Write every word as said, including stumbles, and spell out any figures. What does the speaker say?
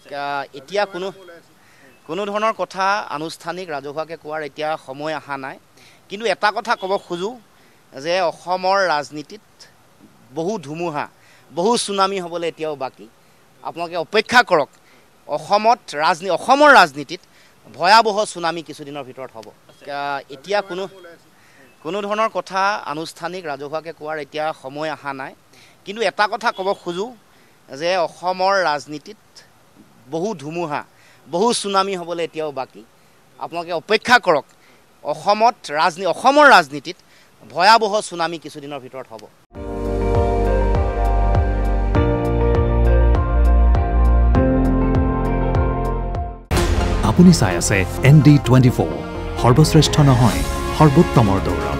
এতিয়া কোনো কোনো ধৰণৰ কথা আনুষ্ঠানিক ৰাজহুৱাকৈ কোৱাৰ এতিয়া সময় অহা নাই কিন্তু এটা কথা ক'ব খোজো যে অসমৰ ৰাজনীতিত বহু ধুমুহা বহু সুনামি হ'বলৈ এতিয়াও বাকী আপোনালোকে অপেক্ষা কৰক অসমত ৰাজনীতি অসমৰ ৰাজনীতিত ভয়াবহ সুনামি কিছুদিনৰ ভিতৰত হ'ব এতিয়া কোনো কোনো ধৰণৰ কথা আনুষ্ঠানিক ৰাজহুৱাকৈ কোৱাৰ এতিয়া সময় অহা নাই কিন্তু এটা কথা ক'ব খোজো যে অসমৰ ৰাজনীতিত বহু ধুমুহা বহু সুনামি হ'বলৈ এতিয়াও বাকী আপোনালোকে অপেক্ষা কৰক অসমত ৰাজনীতি অসমৰ ৰাজনীতিত ভয়াবহ সুনামি কিছুদিনৰ ভিতৰত হ'ব আপুনি চাই আছে এন ডি টুৱেণ্টি ফ'ৰ সৰ্বশ্ৰেষ্ঠ নহয় সৰ্বোত্তমৰ দৌৰ